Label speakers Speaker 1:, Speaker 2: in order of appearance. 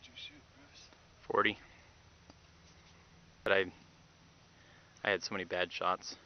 Speaker 1: 40. But I had so many bad shots.